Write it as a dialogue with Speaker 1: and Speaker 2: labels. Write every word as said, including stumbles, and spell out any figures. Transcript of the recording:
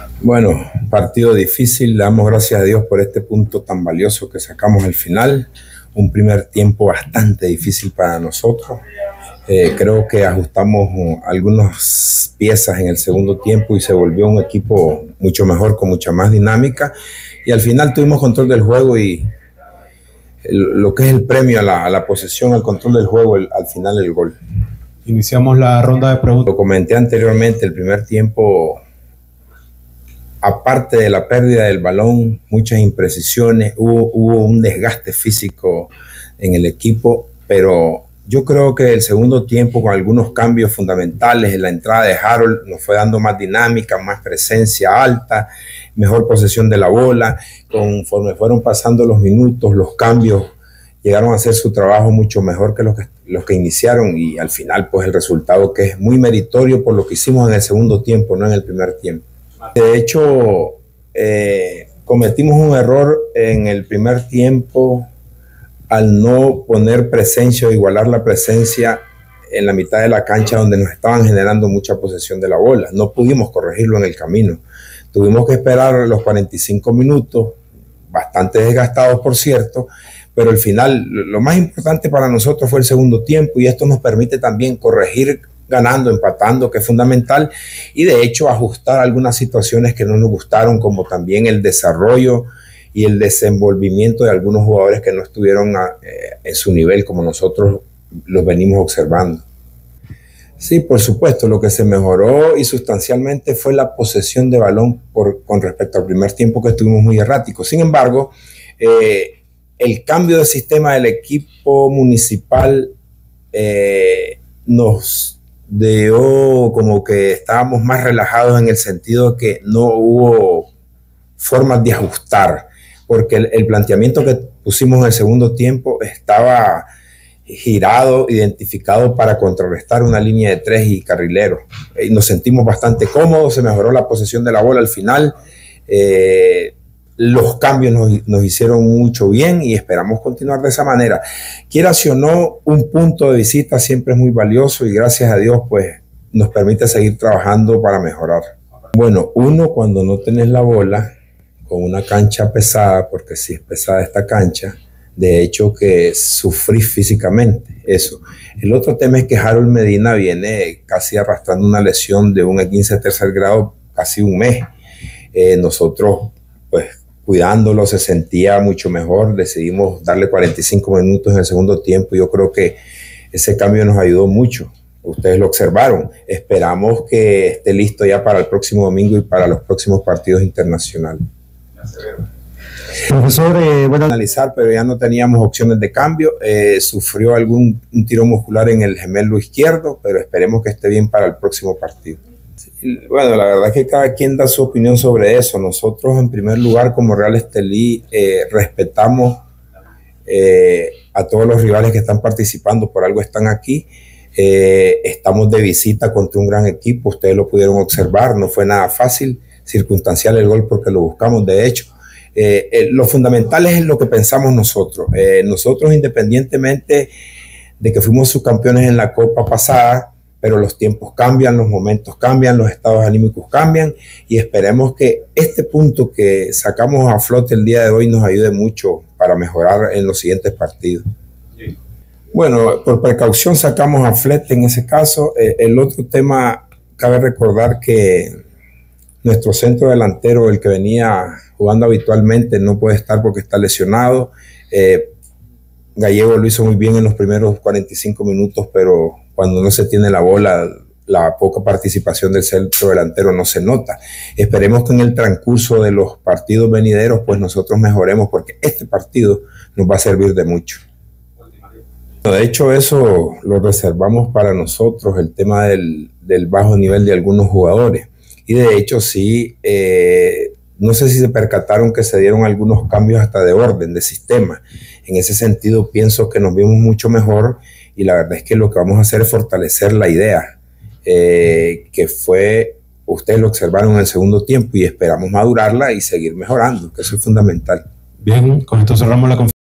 Speaker 1: Bueno, partido difícil, le damos gracias a Dios por este punto tan valioso que sacamos al final. Un primer tiempo bastante difícil para nosotros. Eh, creo que ajustamos uh, algunas piezas en el segundo tiempo y se volvió un equipo mucho mejor, con mucha más dinámica. Y al final tuvimos control del juego y el, lo que es el premio a la, a la posesión, al control del juego, el, al final el gol.
Speaker 2: Iniciamos la ronda de preguntas.
Speaker 1: Lo comenté anteriormente, el primer tiempo, aparte de la pérdida del balón, muchas imprecisiones, hubo, hubo un desgaste físico en el equipo, pero yo creo que el segundo tiempo, con algunos cambios fundamentales, en la entrada de Harold nos fue dando más dinámica, más presencia alta, mejor posesión de la bola. Conforme fueron pasando los minutos, los cambios llegaron a hacer su trabajo mucho mejor que los que, los que iniciaron, y al final pues el resultado, que es muy meritorio por lo que hicimos en el segundo tiempo, no en el primer tiempo. De hecho, eh, cometimos un error en el primer tiempo al no poner presencia o igualar la presencia en la mitad de la cancha, donde nos estaban generando mucha posesión de la bola. No pudimos corregirlo en el camino. Tuvimos que esperar los cuarenta y cinco minutos, bastante desgastados por cierto, pero al final lo más importante para nosotros fue el segundo tiempo, y esto nos permite también corregir ganando, empatando, que es fundamental, y de hecho ajustar algunas situaciones que no nos gustaron, como también el desarrollo y el desenvolvimiento de algunos jugadores que no estuvieron a, eh, en su nivel, como nosotros los venimos observando. Sí, por supuesto, lo que se mejoró y sustancialmente fue la posesión de balón por, con respecto al primer tiempo, que estuvimos muy erráticos. Sin embargo, eh, el cambio de sistema del equipo municipal eh, nos dio como que estábamos más relajados, en el sentido de que no hubo formas de ajustar, porque el, el planteamiento que pusimos en el segundo tiempo estaba girado, identificado para contrarrestar una línea de tres y carrileros. Y nos sentimos bastante cómodos, se mejoró la posesión de la bola al final. Eh, los cambios nos, nos hicieron mucho bien y esperamos continuar de esa manera. Quiera si o no, un punto de visita siempre es muy valioso, y gracias a Dios pues nos permite seguir trabajando para mejorar. Bueno, uno, cuando no tenés la bola con una cancha pesada, porque sí es pesada esta cancha, de hecho que sufrís físicamente, eso. El otro tema es que Harold Medina viene casi arrastrando una lesión de un E quince de tercer grado, casi un mes. Eh, nosotros, pues cuidándolo, se sentía mucho mejor, decidimos darle cuarenta y cinco minutos en el segundo tiempo. Yo creo que ese cambio nos ayudó mucho. Ustedes lo observaron. Esperamos que esté listo ya para el próximo domingo y para los próximos partidos internacionales.
Speaker 2: Profesor, eh, bueno,
Speaker 1: analizar, pero ya no teníamos opciones de cambio. Eh, sufrió algún un tiro muscular en el gemelo izquierdo, pero esperemos que esté bien para el próximo partido. Sí, bueno, la verdad es que cada quien da su opinión sobre eso. Nosotros, en primer lugar, como Real Estelí, eh, respetamos eh, a todos los rivales que están participando, por algo están aquí. Eh, estamos de visita contra un gran equipo, ustedes lo pudieron observar, no fue nada fácil, circunstancial el gol porque lo buscamos. De hecho, eh, eh, lo fundamental es lo que pensamos nosotros. Eh, nosotros, independientemente de que fuimos subcampeones en la Copa pasada, pero los tiempos cambian, los momentos cambian, los estados anímicos cambian, y esperemos que este punto que sacamos a flote el día de hoy nos ayude mucho para mejorar en los siguientes partidos. Sí. Bueno, por precaución sacamos a Flete en ese caso. Eh, el otro tema, cabe recordar que nuestro centro delantero, el que venía jugando habitualmente, no puede estar porque está lesionado. Eh, Gallego lo hizo muy bien en los primeros cuarenta y cinco minutos, pero cuando no se tiene la bola, la poca participación del centro delantero no se nota. Esperemos que en el transcurso de los partidos venideros pues nosotros mejoremos, porque este partido nos va a servir de mucho. De hecho, eso lo reservamos para nosotros, el tema del, del bajo nivel de algunos jugadores. Y de hecho sí, eh, no sé si se percataron que se dieron algunos cambios hasta de orden, de sistema. En ese sentido pienso que nos vimos mucho mejor, y la verdad es que lo que vamos a hacer es fortalecer la idea, eh, que fue, ustedes lo observaron en el segundo tiempo, y esperamos madurarla y seguir mejorando, que eso es fundamental.
Speaker 2: Bien, con esto cerramos la conferencia.